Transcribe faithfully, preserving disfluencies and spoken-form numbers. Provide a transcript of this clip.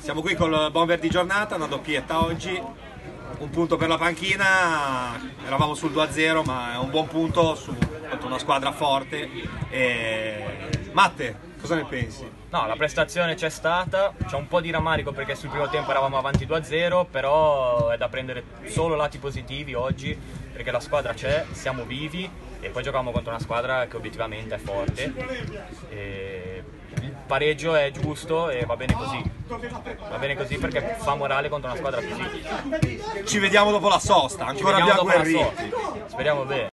Siamo qui col buon Verdi Giornata, una doppietta oggi, un punto per la panchina, eravamo sul due a zero ma è un buon punto su contro una squadra forte. E... Matte, cosa ne pensi? No, la prestazione c'è stata, c'è un po' di rammarico perché sul primo tempo eravamo avanti due a zero, però è da prendere solo lati positivi oggi perché la squadra c'è, siamo vivi e poi giochiamo contro una squadra che obiettivamente è forte. E il pareggio è giusto e va bene così, va bene così perché fa morale contro una squadra così. Ci vediamo dopo la sosta, ancora abbiamo guerriti. Speriamo bene.